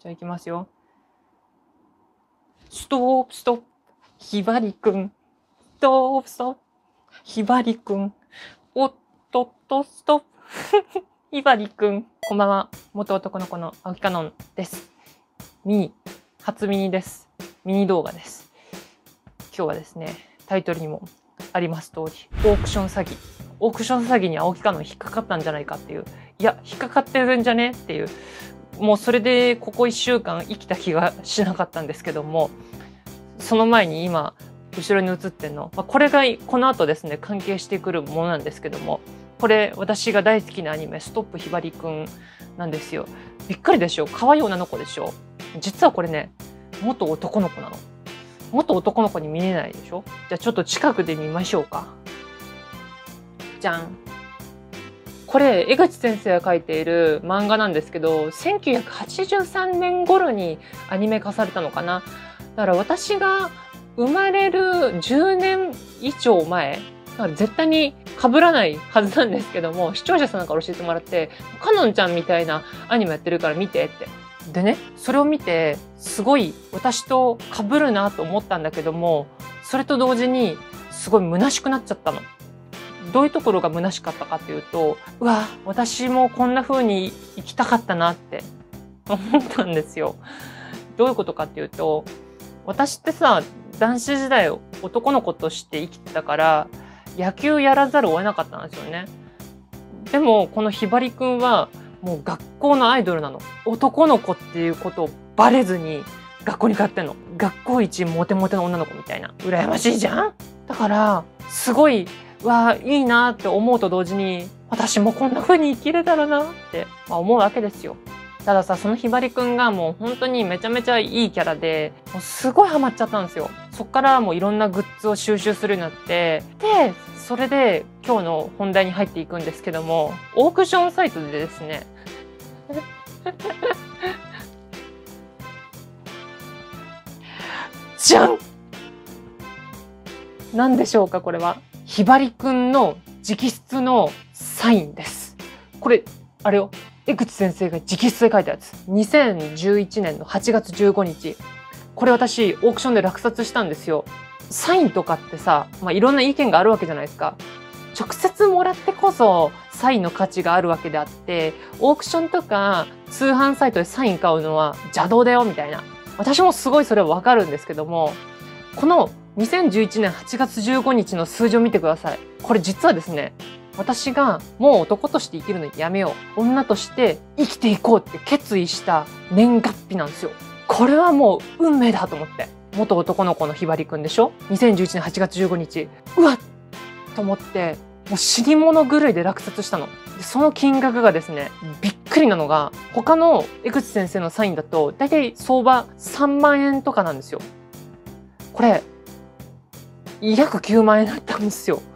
じゃあ行きますよ。ストップストップ。ひばりくん。ストップストップ。ひばりくん。おっとっとストップ。ひばりくん。こんばんは。元男の子の青木かのんです。初ミニです。ミニ動画です。今日はですね、タイトルにもあります通り、オークション詐欺。オークション詐欺に青木かのん引っかかったんじゃないかっていう。いや、引っかかってるんじゃねっていう。もうそれでここ1週間生きた気がしなかったんですけども、その前に今、後ろに映ってるの、これがこの後ですね、関係してくるものなんですけども、これ私が大好きなアニメ、ストップひばりくんなんですよ。びっくりでしょ？可愛い女の子でしょ？実はこれね、元男の子なの。元男の子に見えないでしょ？じゃあちょっと近くで見ましょうか。じゃん。これ、江口先生が書いている漫画なんですけど、1983年頃にアニメ化されたのかな。だから私が生まれる10年以上前、だから絶対に被らないはずなんですけども、視聴者さんから教えてもらって、かのんちゃんみたいなアニメやってるから見てって。でね、それを見て、すごい私と被るなと思ったんだけども、それと同時にすごい虚しくなっちゃったの。どういうところが虚しかったかっていうと、うわ、私もこんな風に生きたかったなって思ったんですよ。どういうことかっていうと、私ってさ、男子時代男の子として生きてたから、野球やらざるを得なかったんですよね。でも、このひばりくんは、もう学校のアイドルなの。男の子っていうことをバレずに学校に通ってんの。学校一モテモテの女の子みたいな。羨ましいじゃん？だから、すごい、いいなって思うと同時に、私もこんな風に生きれたらなって、思うわけですよ。たださ、そのひばりくんがもう本当にめちゃめちゃいいキャラで、もうすごいハマっちゃったんですよ。そっからもういろんなグッズを収集するようになって、で、それで今日の本題に入っていくんですけども、オークションサイトでですね、じゃん！何でしょうか、これは。ひばりくんの直筆のサインです。これ、あれよ。江口先生が直筆で書いたやつ。2011年の8月15日。これ私、オークションで落札したんですよ。サインとかってさ、いろんな意見があるわけじゃないですか。直接もらってこそ、サインの価値があるわけであって、オークションとか通販サイトでサイン買うのは邪道だよ、みたいな。私もすごいそれはわかるんですけども、この2011年8月15日の数字を見てください。これ実はですね、私がもう男として生きるのやめよう。女として生きていこうって決意した年月日なんですよ。これはもう運命だと思って。元男の子のひばりくんでしょ？ 2011 年8月15日。うわっと思って、もう死に物狂いで落札したの。でその金額がですね、びっくりなのが、他の江口先生のサインだと、だいたい相場3万円とかなんですよ。これ、約9万円だったんですよ。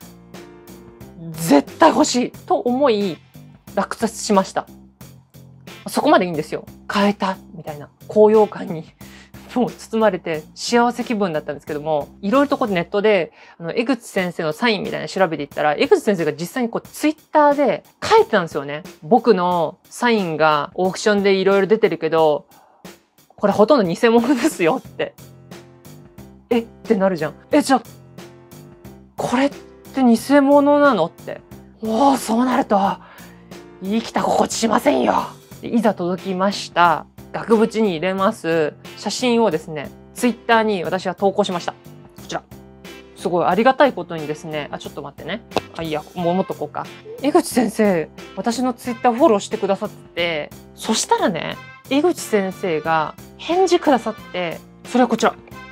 絶対欲しいと思い、落札しました。そこまでいいんですよ。買えたみたいな高揚感にもう包まれて幸せ気分だったんですけども、いろいろとネットで江口先生のサインみたいな調べていったら、江口先生が実際にツイッターで書いてたんですよね。僕のサインがオークションでいろいろ出てるけど、これほとんど偽物ですよって。ってなるじゃん。じゃあ、これって偽物なのって。そうなると、生きた心地しませんよ。いざ届きました。額縁に入れます。写真をですね、ツイッターに私は投稿しました。こちら。すごいありがたいことにですね、ちょっと待ってね。いや、もっとこうか。江口先生、私のツイッターフォローしてくださってて、そしたらね、江口先生が返事くださって、それはこちら。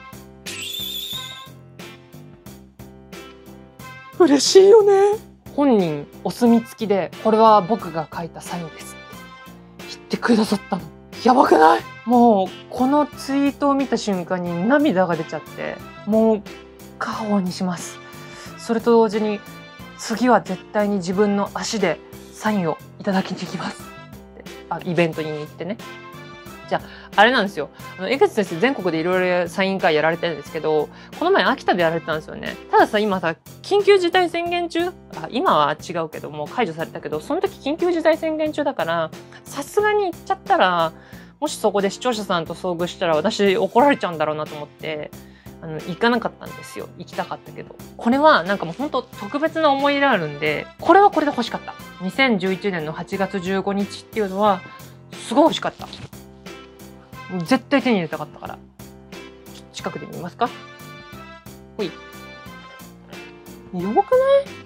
嬉しいよね。本人お墨付きで、これは僕が書いたサインですって言ってくださったの。やばくない？もう、このツイートを見た瞬間に涙が出ちゃって、もう、家宝にします。それと同時に、次は絶対に自分の足でサインをいただきに行きます。イベントに行ってね。じゃあ、あれなんですよ。江口先生全国でいろいろサイン会やられてるんですけど、この前秋田でやられてたんですよね。たださ、今さ、緊急事態宣言中、今は違うけども、解除されたけど、その時緊急事態宣言中だから、さすがに行っちゃったら、 もしそこで視聴者さんと遭遇したら私怒られちゃうんだろうなと思って、行かなかったんですよ。行きたかったけど。これはなんかもう本当特別な思い入れあるんで、これはこれで欲しかった。2011年の8月15日っていうのは、すごい欲しかった。もう絶対手に入れたかったから。近くで見ますか？ほい。やばくない？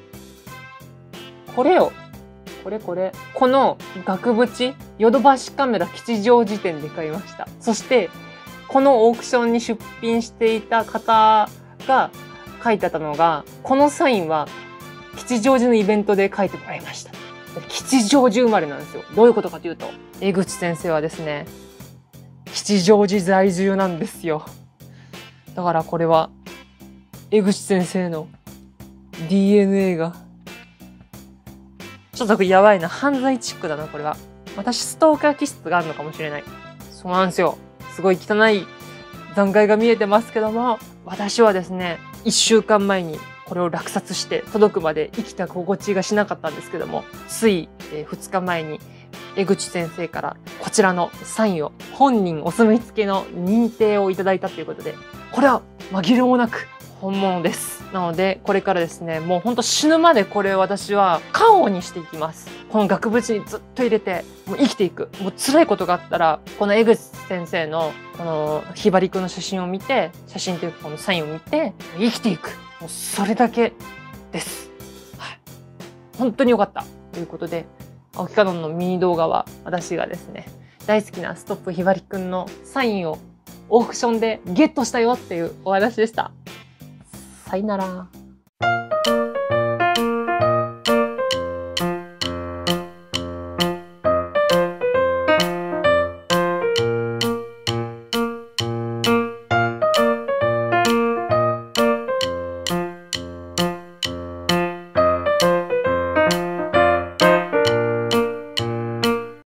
これよ。これ。この額縁、ヨドバシカメラ吉祥寺店で買いました。そして、このオークションに出品していた方が書いてあったのが、このサインは吉祥寺のイベントで書いてもらいました。吉祥寺生まれなんですよ。どういうことかというと、江口先生はですね、吉祥寺在住なんですよ。だからこれは、江口先生の DNA が、ちょっとやばいな。犯罪チックだな、これは。私、ストーカー気質があるのかもしれない。そうなんですよ。すごい汚い残骸が見えてますけども、私はですね、1週間前にこれを落札して届くまで生きた心地がしなかったんですけども、つい2日前に江口先生からこちらのサインを本人お墨付きの認定をいただいたということで、これは紛れもなく本物です。なので、これからですね、もうほんと死ぬまでこれを私は家宝にしていきます。この額縁にずっと入れて、もう生きていく。もう辛いことがあったら、この江口先生の、このひばりくんの写真を見て、写真というかこのサインを見て、生きていく。もうそれだけです。はい。本当に良かった。ということで、青木かのんのミニ動画は、私がですね、大好きなストップひばりくんのサインをオークションでゲットしたよっていうお話でした。さよなら。